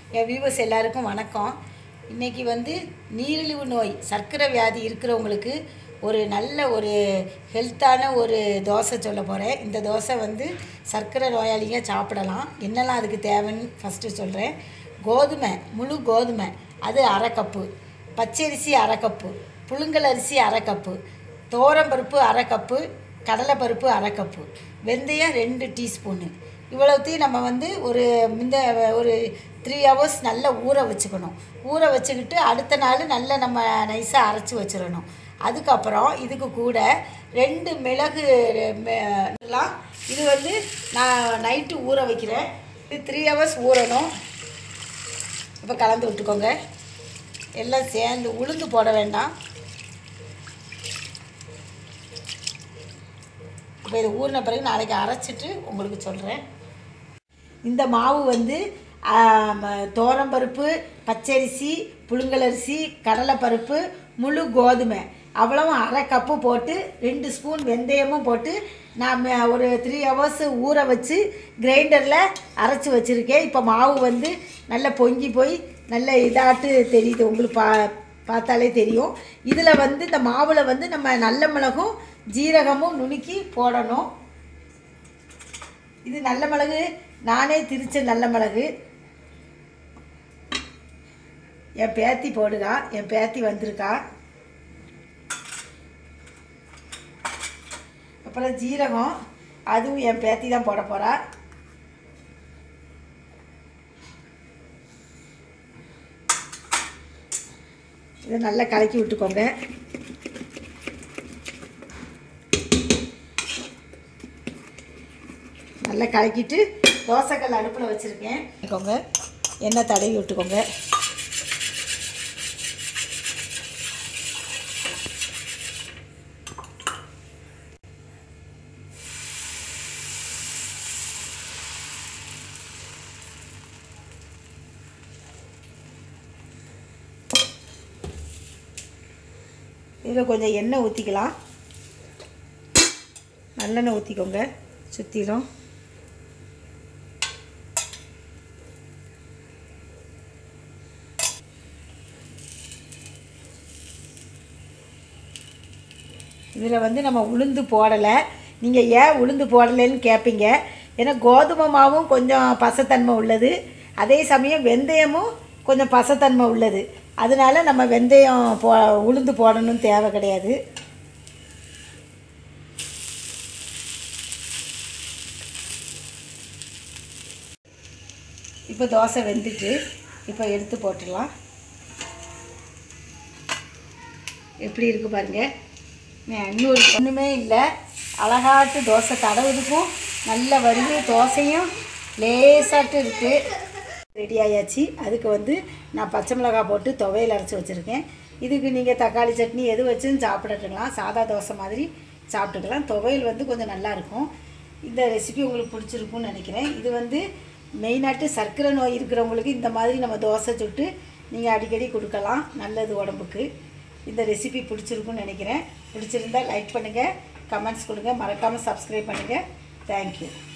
என் viewers எல்லாருக்கும் வணக்கம். இன்றைக்கி வந்து நீரிழிவு நோய் சர்க்கரை வியாதி இருக்கிறவங்களுக்கு ஒரு நல்ல ஒரு ஹெல்த்தான ஒரு தோசை சொல்ல போகிறேன். இந்த தோசை வந்து சர்க்கரை நோயாளிங்க சாப்பிடலாம். என்னெல்லாம் அதுக்கு தேவைன்னு ஃபஸ்ட்டு சொல்கிறேன். கோதுமை, முழு கோதுமை அது அரை கப்பு, பச்சரிசி அரை கப்பு, புழுங்கல் அரிசி அரை கப்பு, துவரம்பருப்பு அரை கப்பு, கடலைப்பருப்பு அரை கப்பு, வெந்தயம் 2 டீஸ்பூனு. இவ்வளோத்தையும் நம்ம வந்து ஒரு 3 ஹவர்ஸ் நல்லா ஊற வச்சுக்கணும். ஊற வச்சுக்கிட்டு அடுத்த நாள் நல்லா நம்ம நைஸாக அரைச்சி வச்சிடணும். அதுக்கப்புறம் இதுக்கு கூட 2 மிளகு இது வந்து நான் நைட்டு ஊற வைக்கிறேன். இது 3 ஹவர்ஸ் ஊறணும். இப்போ கலந்து விட்டுக்கோங்க. எல்லாம் சேர்ந்து உளுந்து போட வேண்டாம். இப்போ இது ஊறின பிறகு நாளைக்கு அரைச்சிட்டு உங்களுக்கு சொல்கிறேன். இந்த மாவு வந்து துவரம்பருப்பு, பச்சரிசி, புழுங்கலரிசி, கடலைப்பருப்பு, முழு கோதுமை அவ்வளவும் அரை கப்பு போட்டு 2 ஸ்பூன் வெந்தயமும் போட்டு நான் ஒரு 3 ஹவர்ஸ் ஊற வச்சு கிரைண்டரில் அரைச்சி வச்சுருக்கேன். இப்போ மாவு வந்து நல்லா பொங்கி போய் நல்ல இதாட்டு தெரியுது, உங்களுக்கு பார்த்தாலே தெரியும். இதில் வந்து இந்த மாவில் வந்து நம்ம நல்ல மிளகும் ஜீரகமும் நுணுக்கி போடணும். இது நல்ல மிளகு, நானே திரிச்ச நல்ல மிளகு. என் பேத்தி போடுகா, என் பேத்தி வந்திருக்கா. அப்புறம் ஜீரகம், அதுவும் என் பேத்தி தான் போட போகிறா. இதை நல்லா கலக்கி விட்டுக்கோங்க. நல்லா கலக்கிட்டு தோசைக்கல் அடுப்பில் வச்சுருக்கேன். எண்ணெய் தடவி விட்டுக்கோங்க. இதில் கொஞ்சம் எண்ணெய் ஊற்றிக்கலாம். நல்லெண்ணெய் ஊற்றிக்கோங்க சுற்றிலும். இதில் வந்து நம்ம உளுந்து போடலை. நீங்கள் ஏன் உளுந்து போடலைன்னு கேட்பீங்க. ஏன்னா கோதுமை மாவும் கொஞ்சம் பசத்தன்மை உள்ளது, அதே சமயம் வெந்தயமும் கொஞ்சம் பசத்தன்மை உள்ளது. அதனால நம்ம வெந்தயம் உளுந்து போடணும்னு தேவை கிடையாது. இப்போ தோசை வெந்துட்டு இப்போ எடுத்து போட்டுடலாம். எப்படி இருக்குது பாருங்கள். இன்னொரு ஒன்றுமே இல்லை, அழகாட்டு தோசை தடவுதுக்கும் நல்ல வருது. தோசையும் லேசாட்டு இருக்குது. ரெடி ஆயாச்சு. அதுக்கு வந்து நான் பச்சை மிளகாய் போட்டு துவையல் அரைச்சி வச்சுருக்கேன். இதுக்கு நீங்கள் தக்காளி சட்னி எது வச்சும் சாப்பிட்டுக்கலாம். சாதா தோசை மாதிரி சாப்பிட்டுக்கலாம். துவையல் வந்து கொஞ்சம் நல்லாயிருக்கும். இந்த ரெசிபி உங்களுக்கு பிடிச்சிருக்குன்னு நினைக்கிறேன். இது வந்து மெயினாட்டு சர்க்கரை நோய் இருக்கிறவங்களுக்கு இந்த மாதிரி நம்ம தோசை சுட்டு நீங்கள் அடிக்கடி கொடுக்கலாம், நல்லது உடம்புக்கு. இந்த ரெசிபி பிடிச்சிருக்குன்னு நினைக்கிறேன். பிடிச்சிருந்தால் லைக் பண்ணுங்கள், கமெண்ட்ஸ் கொடுங்க, மறக்காமல் சப்ஸ்கிரைப் பண்ணுங்கள். தேங்க்யூ.